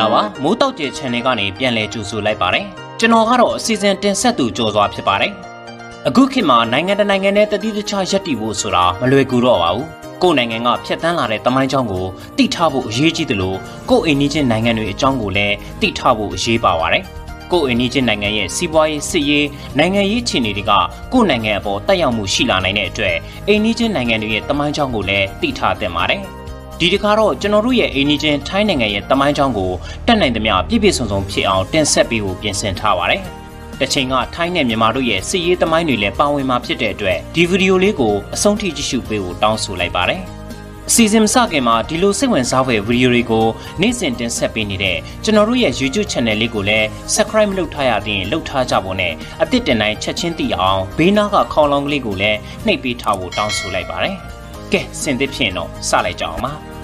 လာပါမိုးတောက်ကျ channel ကနေပြန်လဲကြိုဆိုလိုက်ပါတယ်ကျွန်တော်ကတော့အစီအစဉ်တင်ဆက်သူကြော်စွာဖြစ်ပါတယ်အခုခေတ်မှာနိုင်ငံတနိုင်ငံနဲ့တတိတခြားရပ်တည်ဖို့ဆိုတာမလွယ်ကူတော့ပါဘူးကိုယ်နိုင်ငံကဖျက်ဆီးလာတဲ့တမိုင်းကြောင်းကိုသိထားဖို့အရေးကြီးတယ်လို့ကိုယ်အိမ်နီးချင်းနိုင်ငံတွေအကြောင်းကိုလည်းသိထားဖို့အရေးပါပါတယ်ကိုယ်အိမ်နီးချင်းနိုင်ငံရဲ့စီးပွားရေးစစ်ရေးနိုင်ငံရေးခြေအနေတွေကကိုယ်နိုင်ငံအပေါ်တက်ရောက်မှုရှိလာနိုင်တဲ့အတွက်အိမ်နီးချင်းနိုင်ငံတွေရဲ့တမိုင်းကြောင်းကိုလည်းသိထားသင့်ပါတယ်ဒီတခါတော့ကျွန်တော်တို့ရဲ့အိမ်နီးချင်းထိုင်းနိုင်ငံရဲ့တမိုင်းကြောင်းကိုတက်နိုင်သမျှပြည့်ပြည့်စုံစုံဖြစ်အောင်တင်ဆက်ပေးဖို့ပြင်ဆင်ထားပါတယ်။တစ်ချိန်ကထိုင်းနဲ့မြန်မာတို့ရဲ့စစ်ရေးတမိုင်းတွေလည်းပါဝင်မှာဖြစ်တဲ့အတွက်ဒီဗီဒီယိုလေးကိုအဆုံးထိကြည့်ရှုပေးဖို့တောင်းဆိုလိုက်ပါတယ်။အစီအစဉ်မစခင်မှာဒီလိုစိတ်ဝင်စားဖွယ်ဗီဒီယိုတွေကိုနေ့စဉ်တင်ဆက်ပေးနေတဲ့ကျွန်တော်တို့ရဲ့ YouTube Channel လေးကိုလည်း Subscribe လုပ်ထားရသေးရင်လုပ်ထားကြဖို့နဲ့အသစ်တင်တိုင်းချက်ချင်းသိအောင်ဘေးနားကခေါင်းလောင်းကလေးကိုလည်းနှိပ်ပေးထားဖို့တောင်းဆိုလိုက်ပါတယ်။ကဲစင်သစ်ဖြစ်ရင်တော့စလိုက်ကြအောင်ပါ။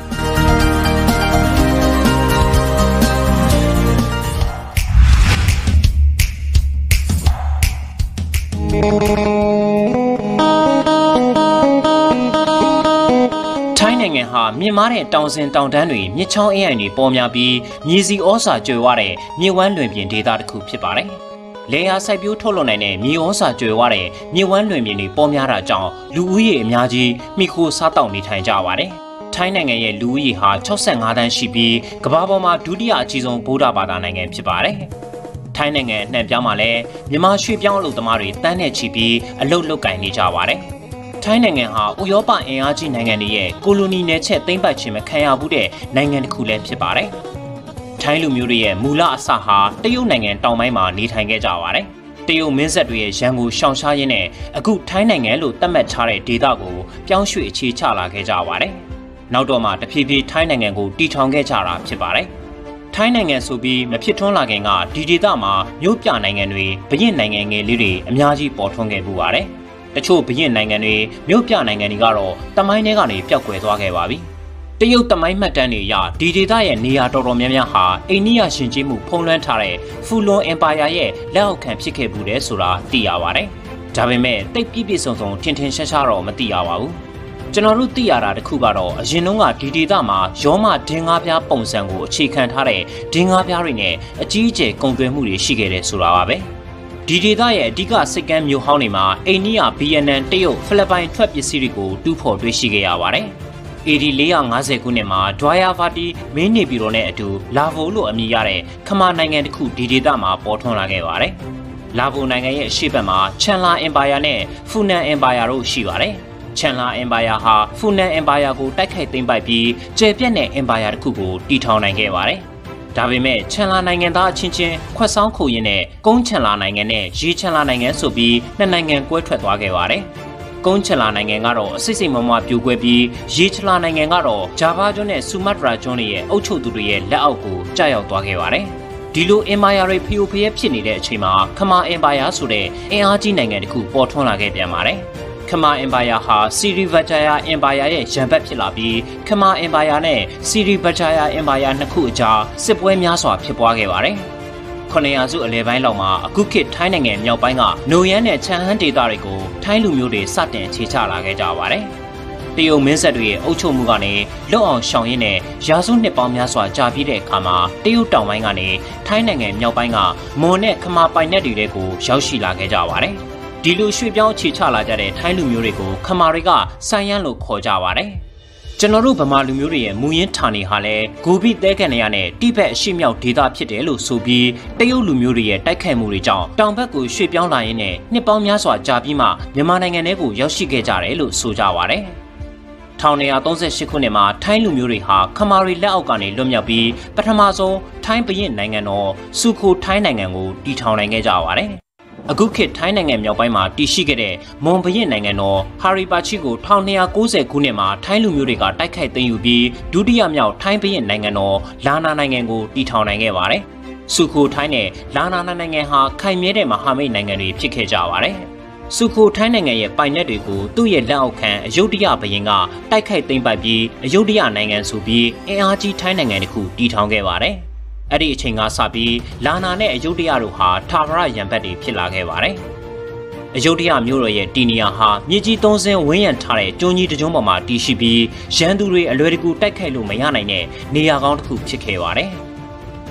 ထိုင်းနိုင်ငံဟာမြင့်မားတဲ့တောင်စဉ်တောင်တန်းတွေမြစ်ချောင်းအင်းအိုင်တွေပေါ်များပြီးမြေစီဩဇာကြွယ်ဝတဲ့မြစ်ဝမ်းလွင်ပြင်ဒေသတစ်ခုဖြစ်ပါတယ်။လေယာစိုက်ပျိုးထုတ်လုပ်နိုင်တဲ့မြေဩဇာကြွယ်ဝတဲ့မြစ်ဝမ်းလွင်ပြင်တွေပေါ်များတာကြောင့်လူဦးရေအများကြီးမိခိုစားတောက်နေထိုင်ကြပါတယ်။ထိုင်းနိုင်ငံရဲ့လူဦးရေဟာ65တန်းရှိပြီးကမ္ဘာပေါ်မှာဒုတိယအကြီးဆုံးဗုဒ္ဓဘာသာနိုင်ငံဖြစ်ပါတယ်။ထိုင်းနိုင်ငံအနှံ့ပြားမှာလည်းမြန်မာရွှေ့ပြောင်းအလုပ်သမားတွေတန်းနဲ့ချီပြီးအလုပ်လုပ်ကိုင်နေကြပါတယ်။ထိုင်းနိုင်ငံဟာဥရောပအင်အားကြီးနိုင်ငံတွေရဲ့ကိုလိုနီနယ်ချက်သိမ်းပိုက်ခြင်းမခံရဘူးတဲ့နိုင်ငံတစ်ခုလည်းဖြစ်ပါတယ်။ထိုင်းလူမျိုးတွေရဲ့မူလအစဟာတရုတ်နိုင်ငံတောင်ပိုင်းမှာနေထိုင်ခဲ့ကြပါတယ်။တရုတ်မင်းဆက်တွေရဲ့ရန်ကိုရှောင်ရှားရင်းနဲ့အခုထိုင်းနိုင်ငံလို့သတ်မှတ်ထားတဲ့ဒေသကိုပြောင်းရွှေ့အခြေချလာခဲ့ကြပါတယ်။နောက်တော့မှတဖြည်းဖြည်းထိုင်းနိုင်ငံကိုတည်ထောင်ခဲ့ကြတာဖြစ်ပါတယ်။ထိုင်းနိုင်ငံဆိုပြီးမဖြစ်ထွန်းလာခင်ကဒီဒေသမှာမြို့ပြနိုင်ငံတွေဘရင်နိုင်ငံငယ်လေးတွေအများကြီးပေါ်ထွန်းခဲ့ပူပါတယ်။တချို့ဘရင်နိုင်ငံတွေမြို့ပြနိုင်ငံတွေကတော့တမိုင်းထဲကနေပျောက်ကွယ်သွားခဲ့ပါပြီ။တရုတ်တမိုင်းမှတ်တမ်းတွေအရဒီဒေသရဲ့နေရာတော်တော်များများဟာအိန္ဒိယရှင်ကျေးမှုဖုံးလွှမ်းထားတဲ့ဖူလွန်အင်ပါယာရဲ့လက်အောက်ခံဖြစ်ခဲ့မှုတဲ့ဆိုတာသိရပါတယ်။ဒါပေမဲ့တိတ်ပြည့်ပြည့်စုံစုံထင်ထင်ရှားရှားတော့မသိရပါဘူး။ကျွန်တော်တို့သိရတာတခုကတော့အရင်တုန်းကဒီဒေသမှာရောမဒင်းငါးပြားပုံစံကိုအခြေခံထားတဲ့ဒင်းငါးပြားတွေနဲ့အကြီးအကျယ်ကုန်သွယ်မှုတွေရှိခဲ့တယ်ဆိုတာပါပဲဒီဒေသရဲ့အဓိကစိတ်ကမ်းမြို့ဟောင်းတွေမှာအိန္ဒိယဗီယက်နမ်တရုတ်ဖိလစ်ပိုင်ထွက်ပစ္စည်းတွေကိုတူးဖော်တွေ့ရှိခဲ့ရပါတယ်AD 450ခုနှစ်မှာဒွိုင်ယာဗာတီမင်းနေပြည်တော်နဲ့အတူလာဗိုလို့အမည်ရတဲ့ခမာနိုင်ငံတစ်ခုဒီဒေသမှာပေါ်ထွန်းလာခဲ့ပါတယ်လာဗိုနိုင်ငံရဲ့အရှေ့ဘက်မှာချန်လာအင်ပါယာနဲ့ဖူနန်အင်ပါယာတို့ရှိပါတယ်ချန်လာအင်ပါယာဟာဖူနန်အင်ပါယာကိုတိုက်ခိုက်သိမ်းပိုက်ပြီးကျယ်ပြန့်တဲ့အင်ပါယာတစ်ခုကိုတည်ထောင်နိုင်ခဲ့ပါတယ်။ဒါပေမဲ့ချန်လာနိုင်ငံသားအချင်းချင်းခွက်ဆောင်ခိုရင်းနဲ့ကုန်းချန်လာနိုင်ငံနဲ့ရေချန်လာနိုင်ငံဆိုပြီးနှစ်နိုင်ငံကွဲထွက်သွားခဲ့ပါတယ်။ကုန်းချန်လာနိုင်ငံကတော့အစိတ်စိတ်မမွားပြိုကွဲပြီးရေချန်လာနိုင်ငံကတော့ဂျာဗာကျွန်းနဲ့ဆူမတ်တရာကျွန်းတွေရဲ့အုပ်ချုပ်သူတွေရဲ့လက်အောက်ကိုကျရောက်သွားခဲ့ပါတယ်။ဒီလိုအင်ပါယာတွေဖျို့ဖျက်ဖြစ်နေတဲ့အချိန်မှာခမာအင်ပါယာဆိုတဲ့အင်အားကြီးနိုင်ငံတစ်ခုပေါ်ထွန်းလာခဲ့ပြန်ပါတယ်။ခမာအင်ပါယာဟာစီရီဗတ်ဂျာယာအင်ပါယာရဲ့ရန်ဘက်ဖြစ်လာပြီးခမာအင်ပါယာနဲ့စီရီဗတ်ဂျာယာအင်ပါယာနှစ်ခုအကြားစစ်ပွဲများစွာဖြစ်ပွားခဲ့ပါတယ်။900စုအလယ်ပိုင်းလောက်မှာအခုခေတ်ထိုင်းနိုင်ငံမြောက်ပိုင်းကနိုယန်နဲ့ချန်ဟန်ဒေသတွေကိုထိုင်းလူမျိုးတွေစတင်ခြေချလာခဲ့ကြပါတယ်။တရုတ်မင်းဆက်တွေရဲ့အုပ်ချုပ်မှုကနေလွတ်အောင်ရှောင်ရင်းနဲ့ရာစုနှစ်ပေါင်းများစွာကြာပြည့်တဲ့အခါမှာတရုတ်တောင်ပိုင်းကနေထိုင်းနိုင်ငံမြောက်ပိုင်းကမွန်နဲ့ခမာပိုင်နက်တွေကိုရောက်ရှိလာခဲ့ကြပါတယ်။ဒီလိုရွှေ့ပြောင်းခြေချလာကြတဲ့ထိုင်းလူမျိုးတွေကိုခမာတွေကဆိုင်းရမ်းလို့ခေါ်ကြပါတယ်။ကျွန်တော်တို့ဗမာလူမျိုးတွေရဲ့မူရင်းဌာနေဟာလည်းဂိုဘိသဲကန်ရနဲ့တိဘက်အရှေ့မြောက်ဒေသဖြစ်တယ်လို့ဆိုပြီးတရုတ်လူမျိုးတွေရဲ့တိုက်ခိုက်မှုတွေကြောင့်တောင်ဘက်ကိုရွှေ့ပြောင်းလာရင်းနဲ့နှစ်ပေါင်းများစွာကြာပြီးမှမြန်မာနိုင်ငံထဲကိုရောက်ရှိခဲ့ကြတယ်လို့ဆိုကြပါတယ်။1938ခုနှစ်မှာထိုင်းလူမျိုးတွေဟာခမာရီလက်အောက်ကနေလွတ်မြောက်ပြီးပထမဆုံးထိုင်းဘရင်နိုင်ငံတော်စူခိုထိုင်းနိုင်ငံကိုတည်ထောင်နိုင်ခဲ့ကြပါတယ်။အခုခေတ်ထိုင်းနိုင်ငံမြောက်ပိုင်းမှာတည်ရှိခဲ့တဲ့မွန်ဘရင်နိုင်ငံတော်ဟာရီပါချီကို1290ခုနှစ်မှာထိုင်းလူမျိုးတွေကတိုက်ခိုက်သိမ်းယူပြီးဒုတိယမြောက်ထိုင်းဘရင်နိုင်ငံတော်လာနာနိုင်ငံကိုတည်ထောင်နိုင်ခဲ့ပါတယ်။စူခိုထိုင်းနဲ့လာနာနိုင်ငံဟာခိုင်မြဲတဲ့မဟာမိတ်နိုင်ငံတွေဖြစ်ခဲ့ကြပါတယ်။စူခိုထိုင်းနိုင်ငံရဲ့ပိုင်နက်တွေကိုသူ့ရဲ့လက်အောက်ခံအယုဒ္ဓယဘရင်ကတိုက်ခိုက်သိမ်းပိုက်ပြီးအယုဒ္ဓယနိုင်ငံဆိုပြီးအင်အားကြီးထိုင်းနိုင်ငံတစ်ခုတည်ထောင်ခဲ့ပါတယ်။အဲ့ဒီအချိန်ကစပြီးလာနာနဲ့အယုဒ္ဓယတို့ဟာထာဝရရံဘက်တွေဖြစ်လာခဲ့ပါတယ်။အယုဒ္ဓယမြို့တော်ရဲ့တီနီယာဟာမြေကြီးသုံးစင်းဝန်းရံထားတဲ့ကျွန်းကြီးတစ်ကျွန်းပေါ်မှာတည်ရှိပြီးရန်သူတွေအလွယ်တကူတိုက်ခိုက်လို့မရနိုင်တဲ့နေရာကောင်းတစ်ခုဖြစ်ခဲ့ပါတယ်။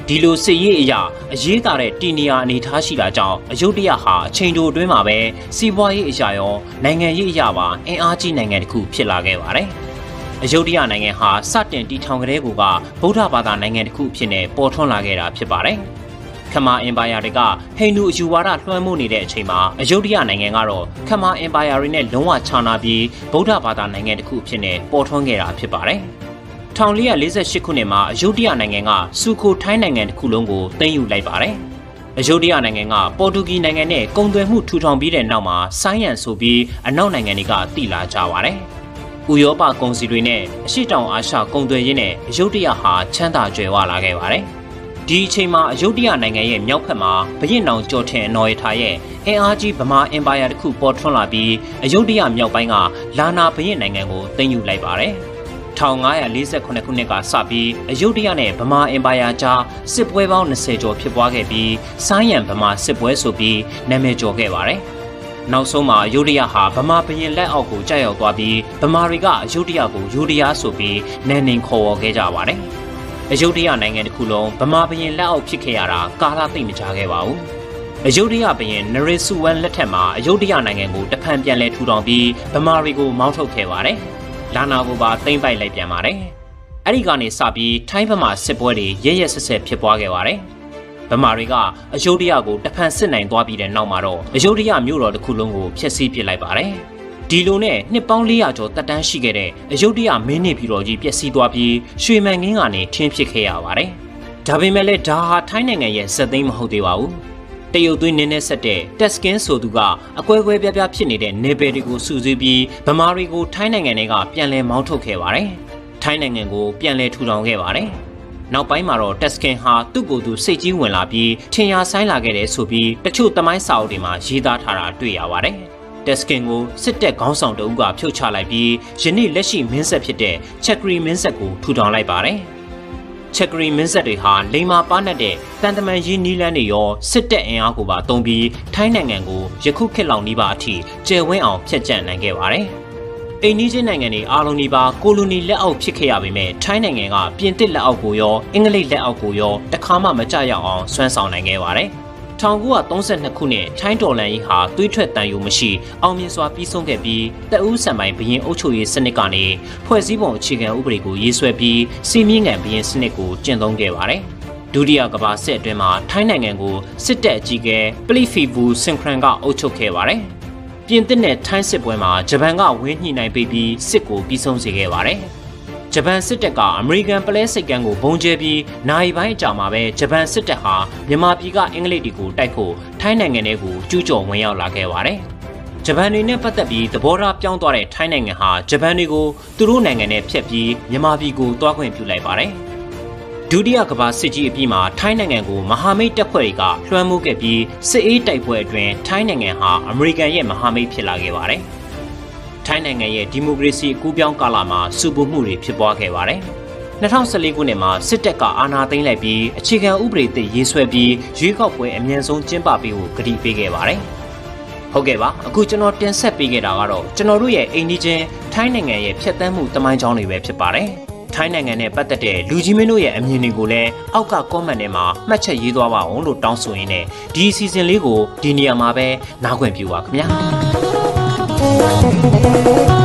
ဒီလိုစစ်ရေးအရာအရေးသာတဲ့တီနီယာအနေထားရှိတာကြောင့်အယုဒ္ဓယဟာအချိန်တိုအတွင်းမှာပဲစီးပွားရေးအရာရောနိုင်ငံရေးအရာပါအင်အားကြီးနိုင်ငံတစ်ခုဖြစ်လာခဲ့ပါတယ်။အယုဒ္ဓယနိုင်ငံဟာစတင်တည်ထောင်ကလေးကဗုဒ္ဓဘာသာနိုင်ငံတစ်ခုဖြစ်နေပေါ်ထွန်းလာခဲ့တာဖြစ်ပါတယ်။ခမာအင်ပါယာတွေကဟိန္ဒူအယူဝါဒလွှမ်းမိုးနေတဲ့အချိန်မှာအယုဒ္ဓယနိုင်ငံကတော့ခမာအင်ပါယာတွေနဲ့လုံးဝခြားနာပြီးဗုဒ္ဓဘာသာနိုင်ငံတစ်ခုဖြစ်နေပေါ်ထွန်းခဲ့တာဖြစ်ပါတယ်။1448ခုနှစ်မှာအယုဒ္ဓယနိုင်ငံကစူခိုထိုင်းနိုင်ငံတစ်ခုလုံးကိုသိမ်းယူလိုက်ပါတယ်။အယုဒ္ဓယနိုင်ငံကပေါ်တူဂီနိုင်ငံနဲ့ကုန်သွယ်မှုထူထောင်ပြီးတဲ့နောက်မှာဆိုင်းရန်ဆိုပြီးအနောက်နိုင်ငံတွေကတည်လာကြပါတယ်။ဥရောပကုန်စည်တွေနဲ့အရှေ့တောင်အာရှကုန်သွယ်ရေးနဲ့အယုဒ္ဓယဟာချမ်းသာကြွယ်ဝလာခဲ့ပါတယ်။ဒီအချိန်မှာအယုဒ္ဓယနိုင်ငံရဲ့မြောက်ဘက်မှာဘုရင်နောင်ကျော်ထင်အနော်ရထားရဲ့အင်အားကြီးဗမာအင်ပါယာတစ်ခုပေါ်ထွန်းလာပြီးအယုဒ္ဓယမြောက်ပိုင်းကလာနာဘုရင်နိုင်ငံကိုသိမ်းယူလိုက်ပါတယ်။1548ခုနှစ်ကစပြီးအယုဒ္ဓယနဲ့ဗမာအင်ပါယာကြားစစ်ပွဲပေါင်း20ကျော်ဖြစ်ပွားခဲ့ပြီးဆိုင်းရန်ဗမာစစ်ပွဲဆိုပြီးနာမည်ကျော်ခဲ့ပါတယ်။နောက်ဆုံးမှာအယုဒ္ဓယဟာဗမာဘုရင်လက်အောက်ကိုကြာရောက်သွားပြီးဗမာတွေကအယုဒ္ဓယကိုယူဒယာဆိုပြီးနာမည်ခေါ်ဝေါ်ခဲ့ကြပါတယ်။အယုဒ္ဓယနိုင်ငံတစ်ခုလုံးဗမာဘုရင်လက်အောက်ဖြစ်ခဲ့ရတာကာလသိမ့်မကြာခဲ့ပါဘူး။အယုဒ္ဓယဘုရင်နရေစုဝမ်လက်ထက်မှာအယုဒ္ဓယနိုင်ငံကိုတဖန်ပြန်လဲထူထောင်ပြီးဗမာတွေကိုမောင်းထုတ်ခဲ့ပါတယ်။လာနာကိုပါသိမ့်ပိုက်လိုက်ပြန်ပါတယ်။အဲ့ဒီကနေစပြီးထိုင်းဗမာစစ်ပွဲတွေရဲရဲဆက်ဆက်ဖြစ်ပွားခဲ့ပါတယ်။ဗမာတွေကအယုဒ္ဓယကိုတဖန်စစ်နိုင်သွားပြီးတဲ့နောက်မှာတော့အယုဒ္ဓယမြို့တော်တစ်ခုလုံးကိုဖျက်ဆီးပစ်လိုက်ပါတယ်။ဒီလိုနဲ့နှစ်ပေါင်း400ကျော်တက်တန်းရှိခဲ့တဲ့အယုဒ္ဓယမင်းနေပြည်တော်ကြီးပျက်စီးသွားပြီးရွှေမန်ကင်းကနေထင်းဖြစ်ခဲ့ရပါတယ်။ဒါပေမဲ့လည်းဒါဟာထိုင်းနိုင်ငံရဲ့ဇက်သိမ်းမဟုတ်သေးပါဘူး။တရုတ်သွင်းနင်းနဲ့ဆက်တဲ့တက်စကင်းဆိုသူကအကွဲကွဲပြားပြားဖြစ်နေတဲ့နေပယ်တွေကိုစုစည်းပြီးဗမာတွေကိုထိုင်းနိုင်ငံတွေကပြန်လည်မောင်းထုတ်ခဲ့ပါတယ်။ထိုင်းနိုင်ငံကိုပြန်လည်ထူထောင်ခဲ့ပါတယ်။နောက်ပိုင်းမှာတော့တက်စကင်းဟာသူ့ကိုယ်သူစိတ်ကြီးဝင်လာပြီးထင်ရှားဆိုင်လာခဲ့တဲ့ဆိုပြီးတချို့သမိုင်းစာအုပ်တွေမှာရေးသားထားတာတွေ့ရပါတယ်။တက်စကင်းကိုစစ်တပ်ခေါင်းဆောင်တအုပ်ကဖြုတ်ချလိုက်ပြီးယနေ့လက်ရှိမင်းဆက်ဖြစ်တဲ့ချက်ဂရီမင်းဆက်ကိုထူထောင်လိုက်ပါတယ်။ချက်ဂရီမင်းဆက်တွေဟာလိမ္မာပါနတ်တဲ့တန်တမန်ရေးနီးလန်းတွေရောစစ်တပ်အင်အားကိုပါတုံးပြီးထိုင်းနိုင်ငံကိုယခုခေတ်လောက်နီးပါးအထိကျယ်ဝန်းအောင်ဖျက်ဆီးနိုင်ခဲ့ပါတယ်။အိန္ဒိယနိုင်ငံတွေအားလုံးနီးပါးကိုလိုနီလက်အောက်ဖြစ်ခဲ့ရပေမဲ့ထိုင်းနိုင်ငံကပြင်သစ်လက်အောက်ကိုရောအင်္ဂလိပ်လက်အောက်ကိုရောတခါမှမကြရောက်အောင်ဆွမ်းဆောင်နိုင်ခဲ့ပါတယ်။1932ခုနှစ်ထိုင်းတော်လှန်ရေးဟာသွေးထွက်တန်ယူမရှိအောင်မြင်စွာပြီးဆုံးခဲ့ပြီးတအူးဆံပိုင်ဘရင်အုပ်ချုပ်ရေးစနစ်ကနေဖွဲ့စည်းပုံအခြေခံဥပဒေကိုရေးဆွဲပြီးစီမင်းငံဘရင်စနစ်ကိုကျင့်သုံးခဲ့ပါတယ်။ဒုတိယကမ္ဘာစစ်အတွင်းမှာထိုင်းနိုင်ငံကိုစစ်တပ်အကြီးအကဲပလိဖီဘူစင်ခရန်ကအုပ်ချုပ်ခဲ့ပါတယ်။ပြင်သစ်နဲ့ထိုင်းစစ်ပွဲမှာဂျပန်ကဝင်းညှိနှိုင်းပေးပြီးစစ်ကိုပြီးဆုံးစေခဲ့ပါတယ်။ဂျပန်စစ်တပ်ကအမေရိကန်ပလဲစိတ်ကမ်းကိုဘုံကျဲပြီးနိုင်ပိုင်းအကြာမှာပဲဂျပန်စစ်တပ်ဟာမြန်မာပြည်ကအင်္ဂလိပ်တွေကိုတိုက်ဖို့ထိုင်းနိုင်ငံထဲကိုကျူးကျော်ဝင်ရောက်လာခဲ့ပါတယ်။ဂျပန်တွေနဲ့ပတ်သက်ပြီးသဘောထားပြောင်းသွားတဲ့ထိုင်းနိုင်ငံဟာဂျပန်တွေကိုသူတို့နိုင်ငံနဲ့ဖျက်ပြီးမြန်မာပြည်ကိုတွားခွင့်ပြုလိုက်ပါတယ်။ဒုတိယကမ္ဘာစစ်ကြီးအပြီးမှာထိုင်းနိုင်ငံကိုမဟာမိတ်တပ်ဖွဲ့တွေကလွှမ်းမိုးခဲ့ပြီးစစ်အေးတိုက်ပွဲအတွင်းထိုင်းနိုင်ငံဟာအမေရိကန်ရဲ့မဟာမိတ်ဖြစ်လာခဲ့ပါတယ်။ထိုင်းနိုင်ငံရဲ့ဒီမိုကရေစီအကူးပြောင်းကာလမှာစုပူမှုတွေဖြစ်ပွားခဲ့ပါတယ်။2014ခုနှစ်မှာစစ်တပ်ကအာဏာသိမ်းလိုက်ပြီးအခြေခံဥပဒေသစ်ရေးဆွဲပြီးရွေးကောက်ပွဲအမြန်ဆုံးကျင်းပပေးဖို့ကတိပေးခဲ့ပါတယ်။ဟုတ်ကဲ့ပါအခုကျွန်တော်တင်ဆက်ပေးခဲ့တာကတော့ကျွန်တော်တို့ရဲ့အိန္ဒိချင်းထိုင်းနိုင်ငံရဲ့ဖျက်ဆီးမှုတမိုင်းကြောင်းတွေပဲဖြစ်ပါတယ်။ထိုင်းနိုင်ငံနဲ့ပတ်သက်တဲ့လူကြီးမင်းတို့ရဲ့အမြင်တွေကိုလည်းအောက်က comment ထဲမှာမှတ်ချက်ရေးသွားပါအောင်လို့တောင်းဆိုရင်းနဲ့ဒီ season လေးကိုဒီနေရာမှာပဲနားခွင့်ပြုပါခင်ဗျာ။